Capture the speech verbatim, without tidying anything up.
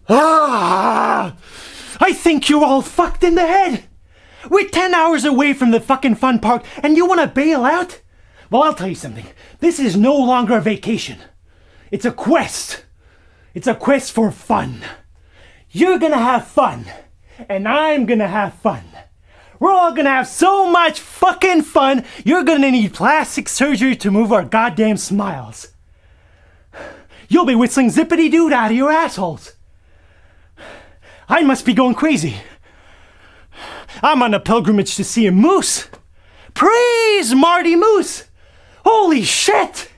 Ah! I think you're all fucked in the head! We're ten hours away from the fucking fun park and you want to bail out? Well, I'll tell you something. This is no longer a vacation. It's a quest. It's a quest for fun. You're gonna have fun. And I'm gonna have fun. We're all gonna have so much fucking fun, you're gonna need plastic surgery to move our goddamn smiles. You'll be whistling zippity-doo out of your assholes. I must be going crazy. I'm on a pilgrimage to see a moose. Praise Marty Moose! Holy shit!